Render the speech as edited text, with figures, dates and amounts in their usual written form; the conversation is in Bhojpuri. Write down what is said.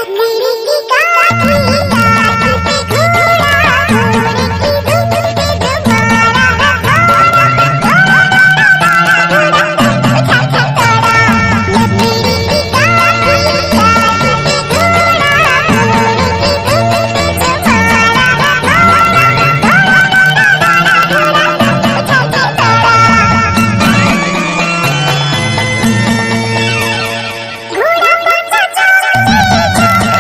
लकड़ी की काठी काठ पे घोड़ा घोड़े की दुम पे तुम्हारा लकड़ी की काठी काठ पे घोड़ा घोड़े की दुम पे तुम्हारा घोड़ा